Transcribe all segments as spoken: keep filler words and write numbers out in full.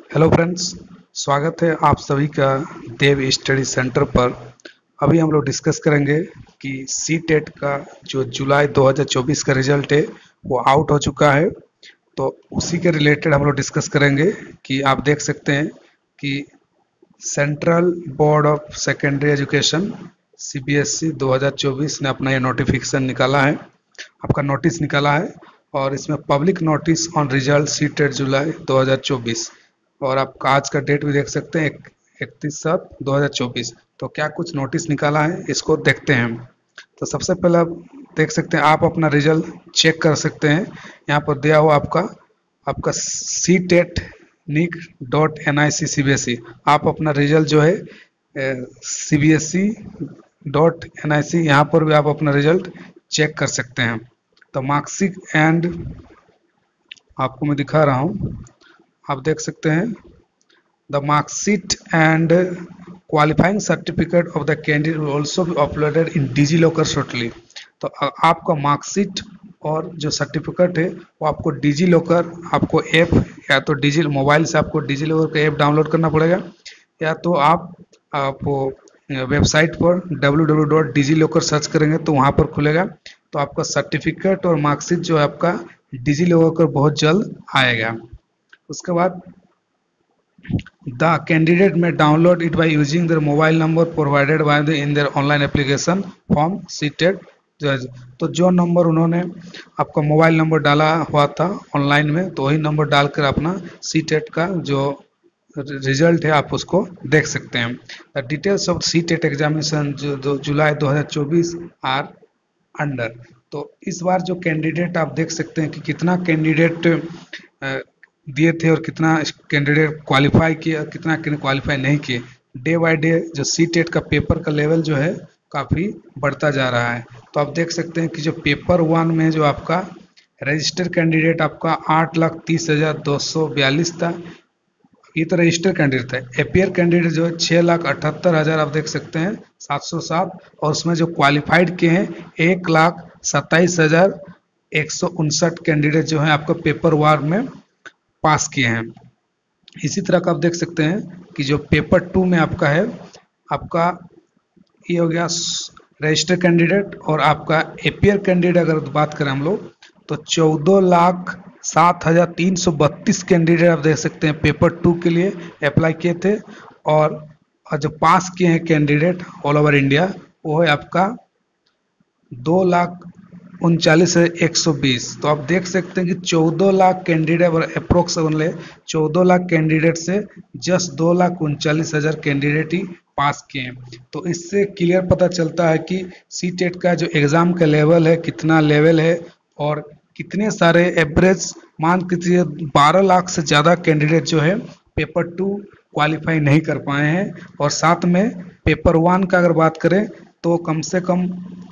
Hello friends, स्वागत है आप सभी का देव स्टडी सेंटर पर। अभी हम लोग डिस्कस करेंगे कि सी टेट का जो जुलाई दो हज़ार चौबीस का रिजल्ट है वो आउट हो चुका है। तो उसी के रिलेटेड हम लोग डिस्कस करेंगे कि आप देख सकते हैं कि central board of secondary education C B S E दो हज़ार चौबीस ने अपना ये नोटिफिकेशन निकाला है, आपका नोटिस निकाला है। और इसमें public notice on result C TET जुलाई दो हज़ार चौबीस, और आप आज का डेट भी देख सकते हैं इकतीस सात दो हज़ार चौबीस। तो क्या कुछ नोटिस निकाला है इसको देखते हैं। तो सबसे पहले आप देख सकते हैं, आप अपना रिजल्ट चेक कर सकते हैं। यहाँ पर दिया हुआ आपका आपका C TET nic dot N I C C B S E, आप अपना रिजल्ट जो है C B S E dot N I C, यहाँ पर भी आप अपना रिजल्ट चेक कर सकते हैं। तो मार्कशीट एंड आपको मैं दिखा रहा हूँ, आप देख सकते हैं the marksheet and qualifying certificate of the candidate will also be uploaded in DigiLocker shortly. तो आपका मार्कशीट और जो सर्टिफिकेट है वो आपको डिजी लॉकर, आपको ऐप या तो डिजी मोबाइल से आपको डिजी लॉकर का ऐप डाउनलोड करना पड़ेगा, या तो आप आप वेबसाइट पर W W W dot DigiLocker search करेंगे तो वहाँ पर खुलेगा। तो आपका सर्टिफिकेट और मार्कशीट जो है आपका डिजी लॉकर बहुत जल्द आएगा। उसके बाद the candidate may download it by using their mobile number provided by the in their online application form C TET. तो जो नंबर उन्होंने आपका मोबाइल नंबर डाला हुआ था ऑनलाइन में, तो वही नंबर डालकर अपना सी टेट का जो रिजल्ट है आप उसको देख सकते हैं। The details of C TET examination जो जुलाई दो हज़ार चौबीस आर अंडर। तो इस बार जो कैंडिडेट आप देख सकते हैं कि कितना कैंडिडेट दिए थे और कितना कैंडिडेट क्वालिफाई किया, कितना क्वालिफाई नहीं किए। डे बाय डे जो सी टेट का पेपर का लेवल जो है काफ़ी बढ़ता जा रहा है। तो आप देख सकते हैं कि जो पेपर वन में जो आपका रजिस्टर कैंडिडेट आपका आठ लाख तीस हज़ार दो सौ बयालीस था, ये तो रजिस्टर कैंडिडेट था। एपियर कैंडिडेट जो है छः लाख अठहत्तर हज़ार आप देख सकते हैं सात सौ सात, और उसमें जो क्वालिफाइड किए हैं एक लाख सत्ताईस हज़ार एक सौ उनसठ कैंडिडेट जो है आपका पेपर वन में पास किए हैं। इसी तरह का आप देख सकते हैं कि जो पेपर टू में आपका है, आपका ये हो गया रजिस्टर कैंडिडेट, और आपका एपियर कैंडिडेट अगर बात करें हम लोग तो चौदह लाख सात हज़ार तीन सौ बत्तीस कैंडिडेट आप देख सकते हैं पेपर टू के लिए अप्लाई किए थे। और जो पास किए हैं कैंडिडेट ऑल ओवर इंडिया वो है आपका दो लाख उनचालीस एक सौ बीस। तो आप देख सकते हैं कि चौदह लाख कैंडिडेट और अप्रोक्स ओनली चौदह लाख कैंडिडेट से जस्ट दो लाख उनचालीस हज़ार कैंडिडेट ही पास किए हैं। तो इससे क्लियर पता चलता है कि सी टेट का जो एग्ज़ाम का लेवल है कितना लेवल है, और कितने सारे एवरेज मान कीजिए बारह लाख से ज़्यादा कैंडिडेट जो है पेपर टू क्वालिफाई नहीं कर पाए हैं। और साथ में पेपर वन का अगर बात करें तो कम से कम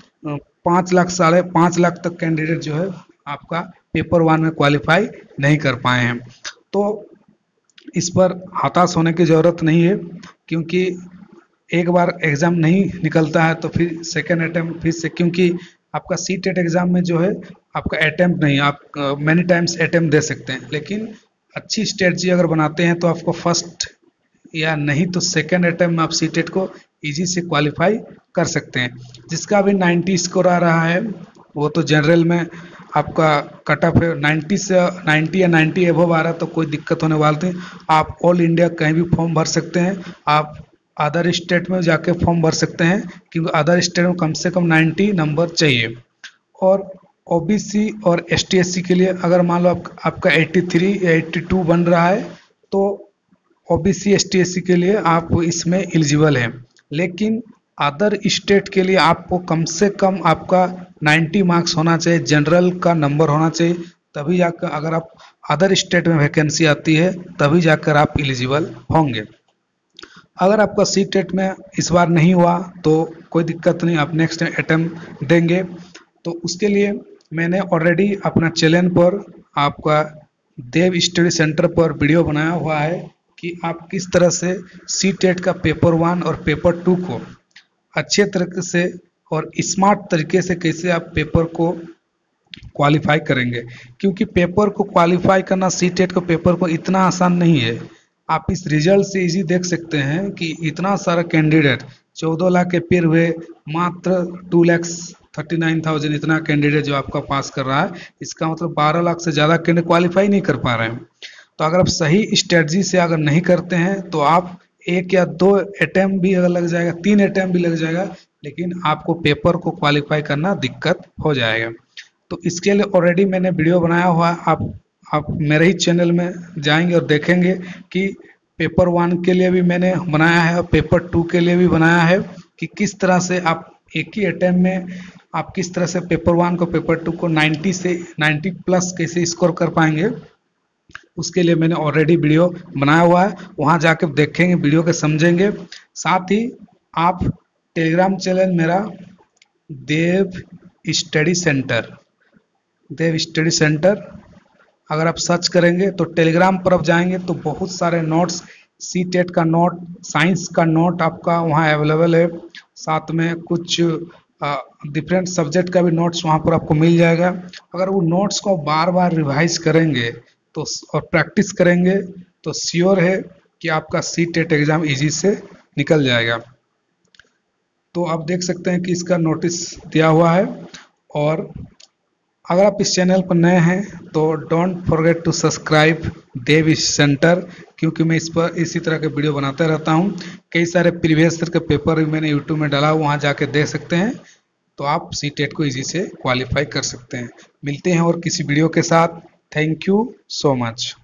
पाँच लाख साढ़े पाँच लाख तक कैंडिडेट जो है आपका पेपर वन में क्वालिफाई नहीं कर पाए हैं। तो इस पर हताश होने की ज़रूरत नहीं है, क्योंकि एक बार एग्ज़ाम नहीं निकलता है तो फिर सेकेंड अटैम्प्ट फिर से, क्योंकि आपका सी टेट एग्ज़ाम में जो है आपका अटैम्प्ट नहीं, आप मैनी टाइम्स अटैम्प्ट दे सकते हैं, लेकिन अच्छी स्ट्रेटजी अगर बनाते हैं तो आपको फर्स्ट या नहीं तो सेकेंड अटैम्प्ट में आप सी टेट को इजी से क्वालिफाई कर सकते हैं। जिसका भी नब्बे स्कोर आ रहा है वो तो जनरल में आपका कट ऑफ है नब्बे से नब्बे या नब्बे एबव आ रहा है तो कोई दिक्कत होने वाली नहीं। आप ऑल इंडिया कहीं भी फॉर्म भर सकते हैं, आप अदर स्टेट में जाके फॉर्म भर सकते हैं, क्योंकि अदर स्टेट में कम से कम नब्बे नंबर चाहिए। और ओ बी सी और एस टी एस सी के लिए अगर मान लो आप, आपका तिरासी या बयासी बन रहा है तो O B C S T S C के लिए आप इसमें एलिजिबल हैं। लेकिन अदर स्टेट के लिए आपको कम से कम आपका नब्बे मार्क्स होना चाहिए, जनरल का नंबर होना चाहिए, तभी जाकर अगर आप अदर स्टेट में वैकेंसी आती है तभी जाकर आप एलिजिबल होंगे। अगर आपका सी टेट में इस बार नहीं हुआ तो कोई दिक्कत नहीं, आप नेक्स्ट अटेम्प्ट देंगे। तो उसके लिए मैंने ऑलरेडी अपना चैनल पर आपका देव स्टडी सेंटर पर वीडियो बनाया हुआ है कि आप किस तरह से सी टेट का पेपर वन और पेपर टू को अच्छे तरीके से और स्मार्ट तरीके से कैसे आप पेपर को क्वालिफाई करेंगे। क्योंकि पेपर को क्वालिफाई करना सी टेट का पेपर को इतना आसान नहीं है। आप इस रिजल्ट से इजी देख सकते हैं कि इतना सारा कैंडिडेट चौदह लाख के पेर हुए मात्र two lakhs thirty nine thousand इतना कैंडिडेट जो आपका पास कर रहा है, इसका मतलब बारह लाख से ज़्यादा कैंडिडेट क्वालिफाई नहीं कर पा रहे हैं। तो अगर आप सही स्ट्रेटजी से अगर नहीं करते हैं तो आप एक या दो अटैम्प्ट भी अगर लग जाएगा, तीन अटैम्प्ट भी लग जाएगा, लेकिन आपको पेपर को क्वालिफाई करना दिक्कत हो जाएगा। तो इसके लिए ऑलरेडी मैंने वीडियो बनाया हुआ है, आप आप मेरे ही चैनल में जाएंगे और देखेंगे कि पेपर वन के लिए भी मैंने बनाया है और पेपर टू के लिए भी बनाया है कि किस तरह से आप एक ही अटैम्प्ट में आप किस तरह से पेपर वन को पेपर टू को नाइन्टी से नाइन्टी प्लस कैसे स्कोर कर पाएंगे। उसके लिए मैंने ऑलरेडी वीडियो बनाया हुआ है, वहाँ जाके देखेंगे, वीडियो के समझेंगे। साथ ही आप टेलीग्राम चैनल मेरा Dev study centre Dev study centre अगर आप सर्च करेंगे तो टेलीग्राम पर आप जाएंगे तो बहुत सारे नोट्स, सी टेट का नोट, साइंस का नोट आपका वहाँ अवेलेबल है। साथ में कुछ डिफरेंट सब्जेक्ट का भी नोट्स वहाँ पर आपको मिल जाएगा। अगर वो नोट्स को बार बार रिवाइज करेंगे तो और प्रैक्टिस करेंगे तो श्योर है कि आपका सी टेट एग्ज़ाम इजी से निकल जाएगा। तो आप देख सकते हैं कि इसका नोटिस दिया हुआ है। और अगर आप इस चैनल पर नए हैं तो don't forget to subscribe Dev centre, क्योंकि मैं इस पर इसी तरह के वीडियो बनाते रहता हूं। कई सारे प्रीवियस ईयर के पेपर भी मैंने यूट्यूब में डाला, वहां जाके देख सकते हैं, तो आप सी टेट को इजी से क्वालिफाई कर सकते हैं। मिलते हैं और किसी वीडियो के साथ। Thank you so much.